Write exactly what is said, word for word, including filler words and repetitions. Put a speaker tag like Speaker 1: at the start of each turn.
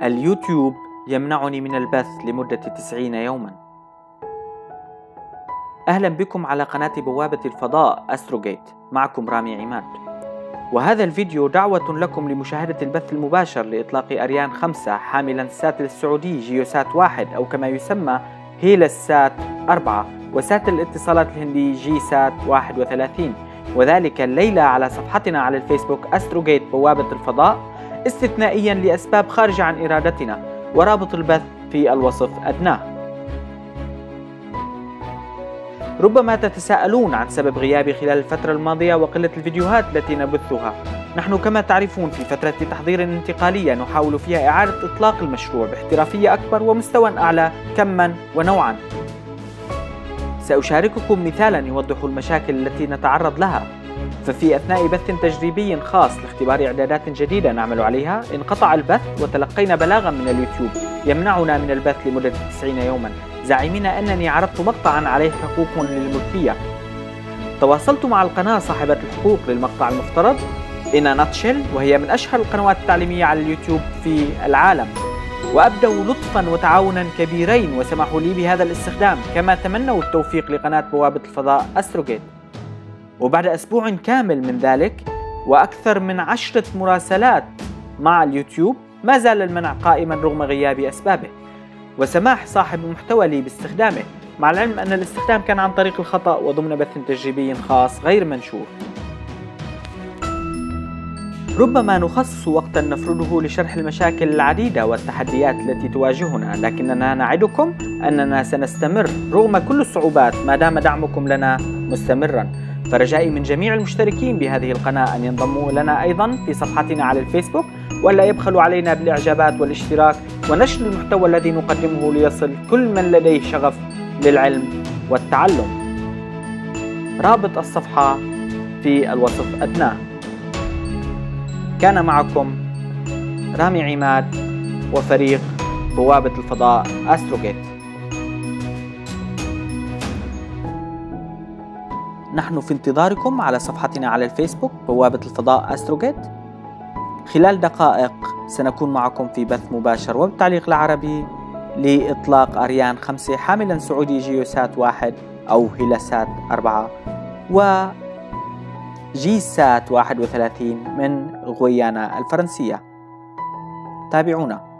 Speaker 1: اليوتيوب يمنعني من البث لمدة تسعين يوما. أهلا بكم على قناة بوابة الفضاء أستروغيت، معكم رامي عماد. وهذا الفيديو دعوة لكم لمشاهدة البث المباشر لإطلاق أريان خمسة حاملا السات السعودي جيوسات واحد أو كما يسمى هيلسات أربعة، وسات الاتصالات الهندي جي سات واحد وثلاثين، وذلك الليلة على صفحتنا على الفيسبوك أستروغيت بوابة الفضاء، استثنائيا لأسباب خارجة عن إرادتنا، ورابط البث في الوصف أدناه. ربما تتساءلون عن سبب غيابي خلال الفترة الماضية وقلة الفيديوهات التي نبثها. نحن كما تعرفون في فترة تحضير انتقالية نحاول فيها إعادة إطلاق المشروع باحترافية أكبر ومستوى أعلى كما ونوعا. سأشارككم مثالا يوضح المشاكل التي نتعرض لها. ففي أثناء بث تجريبي خاص لاختبار إعدادات جديدة نعمل عليها انقطع البث، وتلقينا بلاغا من اليوتيوب يمنعنا من البث لمدة تسعين يوما، زاعمين أنني عرضت مقطعا عليه حقوق للملكية. تواصلت مع القناة صاحبة الحقوق للمقطع المفترض إن ناتشل، وهي من أشهر القنوات التعليمية على اليوتيوب في العالم، وأبدوا لطفا وتعاونا كبيرين وسمحوا لي بهذا الاستخدام، كما تمنوا التوفيق لقناة بوابة الفضاء أستروغيت. وبعد أسبوع كامل من ذلك وأكثر من عشرة مراسلات مع اليوتيوب ما زال المنع قائما رغم غياب أسبابه وسماح صاحب المحتوى لي باستخدامه، مع العلم أن الاستخدام كان عن طريق الخطأ وضمن بث تجريبي خاص غير منشور. ربما نخصص وقتا نفرده لشرح المشاكل العديدة والتحديات التي تواجهنا، لكننا نعدكم أننا سنستمر رغم كل الصعوبات ما دام دعمكم لنا مستمرا. فرجائي من جميع المشتركين بهذه القناة أن ينضموا لنا أيضا في صفحتنا على الفيسبوك، ولا يبخلوا علينا بالإعجابات والاشتراك ونشر المحتوى الذي نقدمه ليصل كل من لديه شغف للعلم والتعلم. رابط الصفحة في الوصف أدناه. كان معكم رامي عماد وفريق بوابة الفضاء أستروغيت. نحن في انتظاركم على صفحتنا على الفيسبوك بوابة الفضاء أستروغيت. خلال دقائق سنكون معكم في بث مباشر وبالتعليق العربي لإطلاق أريان خمسة حاملا سعودي جيوسات واحد أو هيلسات أربعة و جي سات واحد وثلاثين من غويانا الفرنسية. تابعونا.